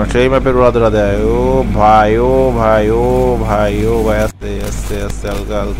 সেই ম্যাপের উড়াদুরা দেয়। ও ভাই ও ভাই ও ভাই ও ভাই, আস্তে আস্তে আস্তে হালকা হালকা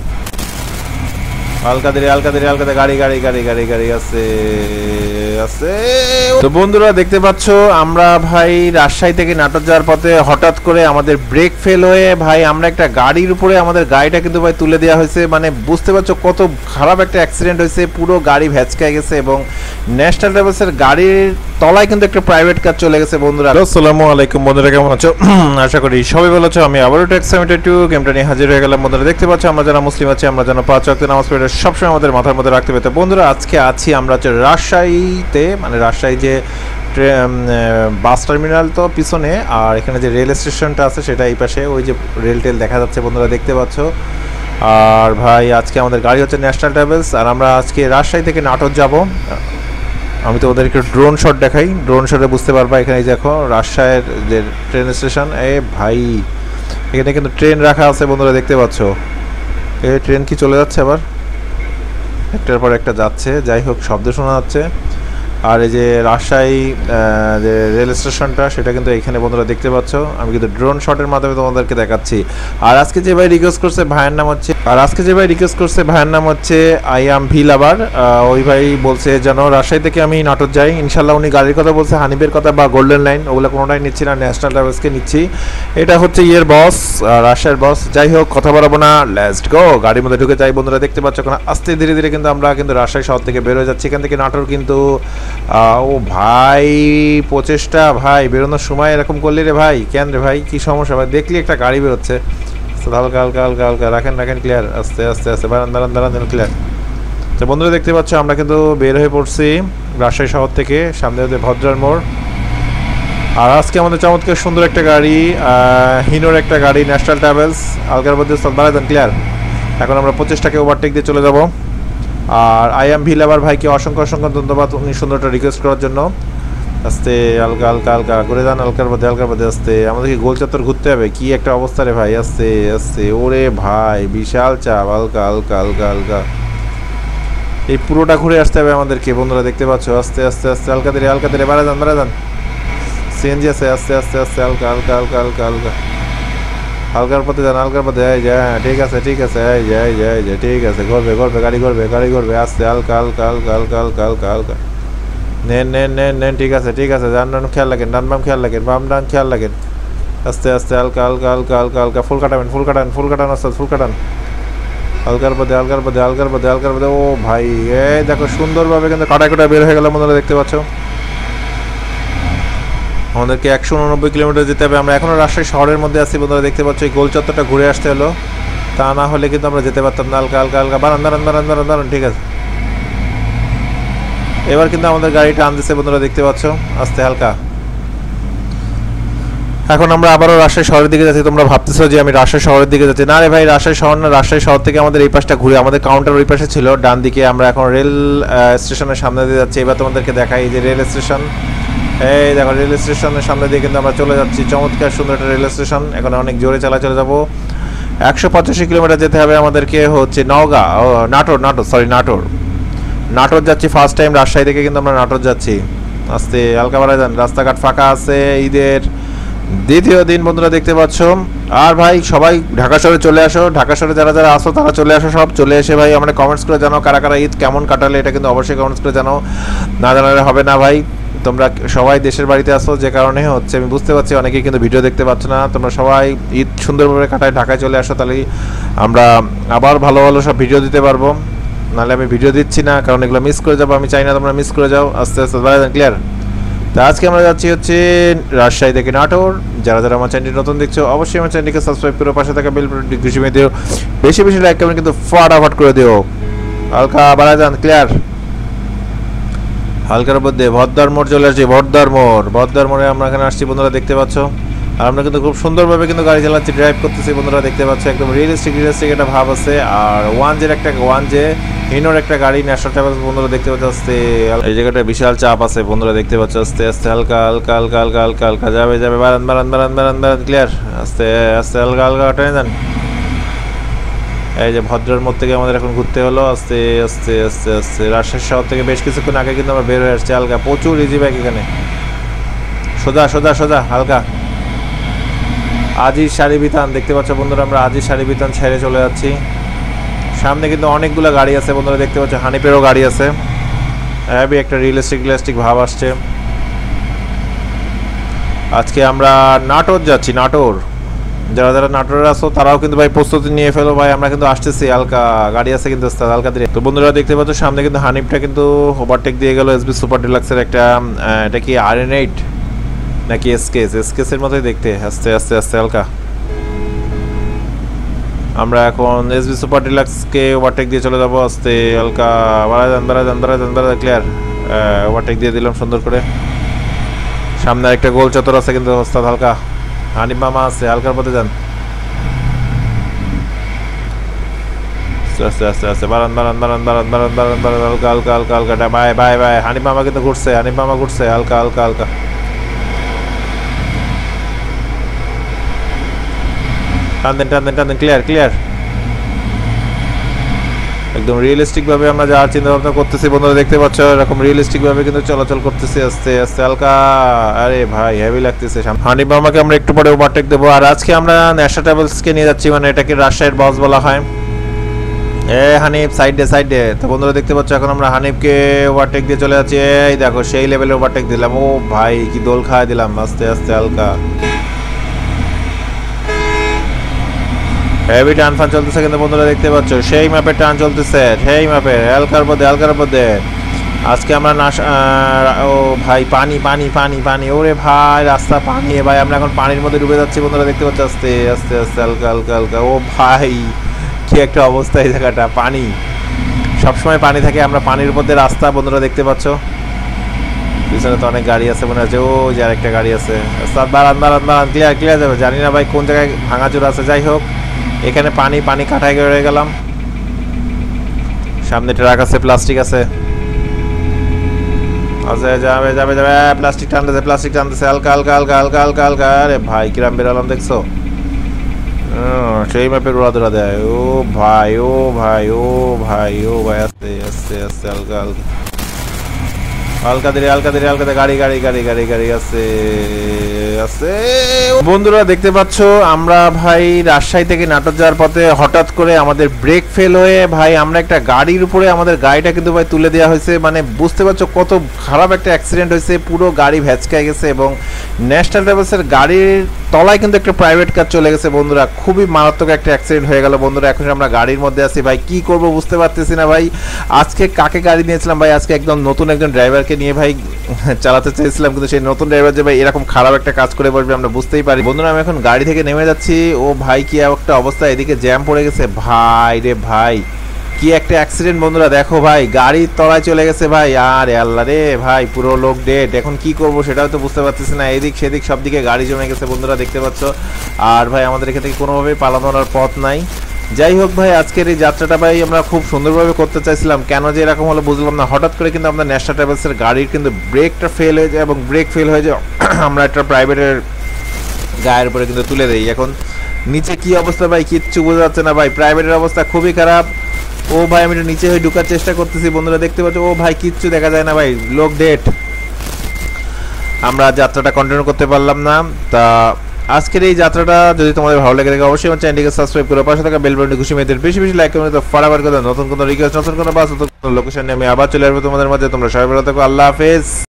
হালকা ধীরে হালকা ধীরে হালকা ধীরে, গাড়ি গাড়ি গাড়ি গাড়ি গাড়ি আস্তে আস্তে। তো বন্ধুরা দেখতে পাচ্ছ আমরা ভাই রাজশাহী থেকে নাটোর যাওয়ার পথে হঠাৎ করে আমাদের ব্রেক ফেল হয়ে ভাই আমরা একটা গাড়ির উপরে আমাদের গাড়িটা কিন্তু ভাই তুলে দেওয়া হয়েছে। মানে বুঝতে পারছো কত খারাপ একটা অ্যাক্সিডেন্ট হয়েছে, পুরো গাড়ি ভ্যাচকায় গেছে এবং ন্যাশনাল ট্রাভেলসের গাড়ির তলায় কিন্তু একটা প্রাইভেট কার চলে গেছে। বন্ধুরা আসসালামু আলাইকুম, বন্ধুরা কেমন আছো? আশা করি সবাই ভালো আছো। আমি আবারও টেক সামিটেড 2 গেমটা নিয়ে হাজির হয়ে গেলাম। বন্ধুরা দেখতে পাচ্ছ আমরা যারা মুসলিম আছি, আমরা যেন 5 ওয়াক্ত নামাজ পড়ে সবসময় আমাদের মাথার মধ্যে রাখতে পেতে। বন্ধুরা আজকে আছি আমরা হচ্ছে রাজশাহীতে, মানে রাজশাহী যে বাস টার্মিনাল তো পিছনে, আর এখানে যে রেল স্টেশনটা আছে সেটা এই পাশে, ওই যে রেল টেল দেখা যাচ্ছে বন্ধুরা দেখতে পাচ্ছ। আর ভাই আজকে আমাদের গাড়ি হচ্ছে ন্যাশনাল ট্রাভেলস, আর আমরা আজকে রাজশাহী থেকে নাটোর যাব। আমি তো ওদেরকে ড্রোন শট দেখাই, ড্রোন শটে বুঝতে পারবা। এখানে দেখো রাজশাহীর যে ট্রেন স্টেশন, ভাই এখানে কিন্তু ট্রেন রাখা আছে বন্ধুরা দেখতে পাচ্ছ। এই ট্রেন কি চলে যাচ্ছে আবার, একটার পর একটা যাচ্ছে, যাই হোক শব্দ শোনা যাচ্ছে। আর এই যে রাজশাহী যে রেল স্টেশনটা সেটা কিন্তু এখানে বন্ধুরা দেখতে পাচ্ছ। আমি কিন্তু ড্রোন শটের মাধ্যমে তোমাদেরকে দেখাচ্ছি। আর আজকে যে ভাই রিকোয়েস্ট করছে ভাইয়ের নাম হচ্ছে আই এম ভি লাভার। ওই ভাই বলছে যেন রাজশাহী থেকে আমি নাটোর যাই। ইনশাল্লাহ উনি গাড়ির কথা বলছে, হানিফের কথা বা গোল্ডেন লাইন, ওগুলো কোনোটাই নিচ্ছি না, ন্যাশনাল ট্রাভেলসকে নিচ্ছি। এটা হচ্ছে ইয়ের বস, রাজশাহীর বস। যাই হোক কথা বলবো না, লেটস গো, গাড়ির মধ্যে ঢুকে যাই। বন্ধুরা দেখতে পাচ্ছ এখন আস্তে ধীরে ধীরে কিন্তু আমরা কিন্তু রাজশাহী শহর থেকে বের হয়ে যাচ্ছি। এখান থেকে নাটোর কিন্তু ও ভাই প্রচেষ্টা, ভাই বেরোনোর সময় এরকম করলি রে ভাই, কেন রে ভাই, কি সমস্যা ভাই? দেখলি একটা গাড়ি বেরোচ্ছে, হালকা হালকা হালকা হালকা রাখেন রাখেন, ক্লিয়ার, আস্তে আস্তে আস্তে দাঁড়ান দাঁড়ান দাঁড়ান দাঁড়ান, ক্লিয়ার। তো বন্ধুরা দেখতে পাচ্ছ আমরা কিন্তু বের হয়ে পড়ছি রাজশাহী শহর থেকে, সামনে হচ্ছে ভদ্রার মোড়। আর আজকে আমাদের চমৎকার সুন্দর একটা গাড়ি, হিনোর একটা গাড়ি, ন্যাশনাল ট্রাভেলস, আলকার মধ্যে দাঁড়ান, ক্লিয়ার। এখন আমরা 25টাকে ওভারটেক দিয়ে চলে যাব। আর আই এম ভি লাভার ভাইকে অসংখ্য অসংখ্য ধন্যবাদ উনি সুন্দরটা রিকোয়েস্ট করার জন্য। আস্তে হালকা হালকা হালকা ঘুরে যান, হালকার মধ্যে আস্তে। আমাদেরকে গোল চত্বর ঘুরতে হবে, কি একটা অবস্থা রে ভাই, আস্তে আস্তে। ওরে ভাই বিশাল চাপ, হালকা হালকা হালকা হালকা এই পুরোটা ঘুরে আসতে হবে আমাদেরকে। বন্ধুরা দেখতে পাচ্ছ আস্তে আস্তে আস্তে হালকা ধীরে বাড়া যান। সিএনজি আছে, আস্তে আস্তে আস্তে হালকা হালকা হালকা হালকা হালকা হালকার পথে যান, হালকার পথে ঠিক আছে ঠিক আছে, ঠিক আছে, ঘুরবে গাড়ি ঘুরবে আস্তে হালকা হালকা হালকা হালকা হালকা হালকা হালকা নেন ঠিক আছে ডান খেয়াল লাগেন, ডান বাম খেয়াল লাগেন, বাম ডান খেয়াল লাগেন, আস্তে আস্তে হালকা হালকা হালকা হালকা হালকা ফুল কাটান আস্তে ফুল কাটান, হালকার পথে। ও ভাই এই দেখো সুন্দরভাবে কিন্তু কাটা বের হয়ে গেল বন্ধুরা দেখতে পাচ্ছ। আমাদেরকে 189 কিলোমিটার যেতে হবে। আমরা এখনও রাজশাহী শহরের মধ্যে আছি বন্ধুরা দেখতে পাচ্ছ। এই গোল চত্বরটা ঘুরে আসতে হলো, তা না হলে কিন্তু আমরা যেতে পারতাম না। হালকা হালকা হালকা দাঁড়ান, ঠিক আছে। এবার কিন্তু আমাদের গাড়িটা আনতেছে বন্ধুরা দেখতে পাচ্ছ, আস্তে হালকা। এখন আমরা আবারও রাজশাহী শহরের দিকে যাচ্ছি। তোমরা ভাবতেছো যে আমি রাজশাহী শহরের দিকে যাচ্ছি, না রে ভাই রাজশাহী শহর না, রাজশাহী শহর থেকে আমাদের এই পাশটা ঘুরে, আমাদের কাউন্টার ওই পাশে ছিল ডান দিকে। আমরা এখন রেল স্টেশনের সামনে দিয়ে যাচ্ছি। এবার তোমাদেরকে দেখাই যে রেল স্টেশন, এই দেখো রেল স্টেশনের সামনে দিয়ে কিন্তু আমরা চলে যাচ্ছি। চমৎকার সুন্দর একটা রেল স্টেশন। এখন অনেক জোরে চলে যাবো। 185 কিলোমিটার যেতে হবে আমাদেরকে হচ্ছে নাটোর যাচ্ছি ফার্স্ট টাইম রাজশাহী থেকে কিন্তু আমরা নাটোর যাচ্ছি। আস্তে হালকা বাড়ায় যান, রাস্তাঘাট ফাঁকা আছে, ঈদের দ্বিতীয় দিন বন্ধুরা দেখতে পাচ্ছ। আর ভাই সবাই ঢাকা শহরে চলে আসো, ঢাকা শহরে যারা যারা আসো তারা চলে আসো, সব চলে এসে ভাই আমরা কমেন্টস করে জানাও কারা কারা ঈদ কেমন কাটালে, এটা কিন্তু অবশ্যই কমেন্টস করে জানাও, না জানালে হবে না ভাই। তোমরা সবাই দেশের বাড়িতে আসো, যে কারণে হচ্ছে আমি বুঝতে পারছি অনেকেই কিন্তু ভিডিও দেখতে পাচ্ছ না। তোমরা সবাই ঈদ সুন্দরভাবে কাটায় ঢাকায় চলে আসো, তাহলেই আমরা আবার ভালো ভালো সব ভিডিও দিতে পারবো। নাহলে আমি ভিডিও দিচ্ছি না, কারণ এগুলো মিস করে যাবো, আমি চাই না তোমরা মিস করে যাও। আস্তে আস্তে ক্লিয়ার। তো আজকে আমরা যাচ্ছি হচ্ছে রাজশাহী থেকে নাটোর। যারা যারা আমার চ্যানেলটি নতুন দেখছো অবশ্যই আমার চ্যানেলটিকে সাবস্ক্রাইব করে পাশে থাকা বেল বাটনটি ঘুষিয়ে দিও, বেশি লাইক কমেন্ট কিন্তু ফটাফট করে দিও, হালকা বাড়া যান, ক্লিয়ার। হালকার মধ্যে ভদ্রার মোড় চলে আসছি, ভদ্রার মোড়ে আমরা এখানে আসছি বন্ধুরা দেখতে পাচ্ছ। আর আমরা কিন্তু খুব সুন্দরভাবে কিন্তু গাড়ি চালাচ্ছি, ড্রাইভ করতেছি বন্ধুরা দেখতে পাচ্ছ। একদম রিয়েলিস্টিক একটা ভাব আছে। আর 1J হিনোর একটা গাড়ি, ন্যাশনাল ট্রাভেলস বন্ধুরা দেখতে পাচ্ছ। আস্তে এই জায়গাটা বিশাল চাপ আছে বন্ধুরা দেখতে পাচ্ছ। আস্তে আস্তে হালকা হালকা হালকা হালকা হালকা হালকা যাবে বারান, ক্লিয়ার। আস্তে আস্তে হালকা হালকা টেনে যান। এই যে ভদ্রার মোড় থেকে আমাদের এখন ঘুরতে হলো, আস্তে আস্তে আস্তে আস্তে। রাজশাহী শহর থেকে বেশ কিছুক্ষণ আগে কিন্তু আমরা বের হয়ে আসছি হালকা, প্রচুর ইজি বাইক এখানে, সোজা সোজা সোজা হালকা। আজির সারি বিতান দেখতে পাচ্ছ বন্ধুরা, আমরা আজির সারি বিতান ছেড়ে চলে যাচ্ছি। সামনে কিন্তু অনেকগুলো গাড়ি আছে বন্ধুরা, দেখতে পাচ্ছ হানিপেরও গাড়ি আছে। হ্যাভি একটা রিয়েলিস্টিক ভাব আসছে। আজকে আমরা নাটোর যাচ্ছি, নাটোর। যারা যারা নাটোরে আসো তারাও কিন্তু ভাই প্রস্তুতি নিয়ে ফেলো ভাই, আমরা কিন্তু আসতেছি। হালকা গাড়ি আছে কিন্তু হালকা ধীরে। তো বন্ধুরা দেখতে পাচ্ছ সামনে কিন্তু হানিফটা কিন্তু ওভারটেক দিয়ে গেল এসবি সুপার ডিলাক্সের একটা, এটা কি RN8 নাকি এসকেসের মতোই দেখতে। আস্তে আস্তে আস্তে হালকা আমরা এখন এসবি সুপার ডিলাক্সকে ওভারটেক দিয়ে চলে যাবো আস্তে হালকা। বাড়া ক্লিয়ার, ওভারটেক দিয়ে দিলাম সুন্দর করে। সামনে একটা গোল চত্বর আছে কিন্তু ওস্তাদ হালকা। হানিফ মামা আছে, হালকার পথে যান। আস্তে আস্তে আস্তে বারান হালকা হালকা হালকা হালকা। Bye bye bye. হানিফ মামা কিন্তু ঘুরছে, হানিফ মামা ঘুরছে হালকা হালকা হালকা। টান দেন ক্লিয়ার ক্লিয়ার। একদম রিয়েলিস্টিক ভাবে আমরা যাওয়ার চিন্তা ভাবনা করতেছি বন্ধুরা, দেখতে পাচ্ছ এরকম রিয়েলিস্টিক ভাবে কিন্তু চলাচল করতেছি আস্তে আস্তে হালকা। আরে ভাই হেভি লাগতেছে। হানিফ মামাকে আমরা একটু পরে ওভারটেক দেবো। আর আজকে আমরা ন্যাশা ট্রাভেলসকে নিয়ে যাচ্ছি, মানে এটাকে রাজশাহীর বস বলা হয়। হানিফ সাইডে। তো বন্ধুরা দেখতে পাচ্ছ এখন আমরা হানিফকে ওভারটেক দিয়ে চলে যাচ্ছি। এই দেখো সেই লেভেলে ওভারটেক দিলাম। ও ভাই কি দোল খাওয়া দিলাম আস্তে আস্তে হালকা। হেভি টান ফান চলতেছে কিন্তু বন্ধুরা দেখতে পাচ্ছ সেই ম্যাপের টান চলতেছে, সেই ম্যাপের হালকার মধ্যে। আজকে আমরা ও ভাই পানি পানি পানি পানি, ওরে ভাই রাস্তা পানি ভাই। আমরা এখন পানির মধ্যে ডুবে যাচ্ছি বন্ধুরা দেখতে পাচ্ছ আস্তে আস্তে আস্তে হালকা হালকা হালকা। ও ভাই কি একটা অবস্থা এই জায়গাটা, পানি সবসময় পানি থাকে। আমরা পানির মধ্যে রাস্তা বন্ধুরা দেখতে পাচ্ছ। পিছনে তো অনেক গাড়ি আছে মনে হচ্ছে, ও যে আরেকটা গাড়ি আছে। দাঁড়ান ক্লিয়ার যাবে। জানি না ভাই কোন জায়গায় ভাঙাচোর আছে। যাই হোক এখানে পানি কাটায় গড়ে গেলাম। সামনে ট্রাক আছে, প্লাস্টিক আছে। আচ্ছা যাবে প্লাস্টিক টানতেছে হালকা হালকা হালকা হালকা হালকা হালকা। আরে ভাই কিরাম বেরালাম দেখছো, সেই ম্যাপের উড়াদুরা দেয়। ও ভাই আস্তে আস্তে আস্তে হালকা হালকা হালকা গাড়ি আছে। বন্ধুরা দেখতে পাচ্ছ আমরা ভাই রাজশাহী থেকে নাটোর যাওয়ার পথে হঠাৎ করে আমাদের ব্রেক ফেল হয়ে ভাই আমরা একটা গাড়ির উপরে আমাদের গাড়িটা কিন্তু ভাই তুলে দেওয়া হয়েছে। মানে বুঝতে পারছো কত খারাপ একটা অ্যাক্সিডেন্ট হয়েছে, পুরো গাড়ি ভ্যাচকায় গেছে। এবং ন্যাশনাল ট্রাভেলসের গাড়ির তলায় কিন্তু একটা প্রাইভেট কার চলে গেছে বন্ধুরা। খুবই মারাত্মক একটা অ্যাক্সিডেন্ট হয়ে গেল বন্ধুরা। এখন আমরা গাড়ির মধ্যে আছি ভাই, কি করব বুঝতে পারতেছি না ভাই। আজকে কাকে গাড়ি নিয়েছিলাম ভাই, আজকে একদম নতুন একজন ড্রাইভারকে নিয়ে ভাই চালাতে চাইছিলাম, কিন্তু সেই নতুন ড্রাইভার যে ভাই এরকম খারাপ একটা কাজ করে বসবে আমরা বুঝতেই পারি। বন্ধুরা আমি এখন গাড়ি থেকে নেমে যাচ্ছি। ও ভাই কি একটা অবস্থা, এদিকে জ্যাম পড়ে গেছে ভাই রে ভাই, কি একটা অ্যাক্সিডেন্ট বন্ধুরা। দেখো ভাই গাড়ির তলায় চলে গেছে ভাই। আরে আল্লাহ রে ভাই, পুরো লোক ডেড। এখন কি করব সেটাও তো বুঝতে পারতেছি না। এদিক সেদিক সব দিকে গাড়ি জমে গেছে বন্ধুরা দেখতে পাচ্ছ। আর ভাই আমাদের এখান থেকে কোনোভাবেই পালানোর পথ নাই। যাই হোক ভাই আজকের এই যাত্রাটা ভাই আমরা খুব সুন্দরভাবে করতে চাইছিলাম, কেন যে এরকম হলো বুঝলাম না। হঠাৎ করে কিন্তু আমরা ন্যাশনাল ট্রাভেলসের গাড়ির কিন্তু ব্রেকটা ফেল হয়ে যায়, এবং ব্রেক ফেল হয়ে যায় আমরা একটা প্রাইভেটের গায়ের উপরে কিন্তু তুলে দেই। এখন নিচে কি অবস্থা ভাই কিচ্ছু বোঝা যাচ্ছে না ভাই, প্রাইভেটের অবস্থা খুবই খারাপ। ও ভাই আমি একটু নিচে হয়ে ঢুকার চেষ্টা করতেছি বন্ধুরা দেখতে পাচ্ছ। ও ভাই কিচ্ছু দেখা যায় না ভাই, লোক ডেড। আমরা যাত্রাটা কন্টিনিউ করতে পারলাম না। তা আজকের এই যাত্রাটা যদি তোমাদের ভালো লাগে থাকে অবশ্যই আমার চ্যানেলটিকে সাবস্ক্রাইব করো, পাশে থাকা বেল বাটনটি খুশি মেয়েদের বেশি বেশি লাইক করে তো ফটাফট করে নতুন কোনো রিকোয়েস্ট, নতুন কোনো বাস, নতুন কোনো লোকেশন নিয়ে আমি আবার চলে আসবো তোমাদের মাঝে। তোমরা সবাই ভালো থাকো, আল্লাহ হাফেজ।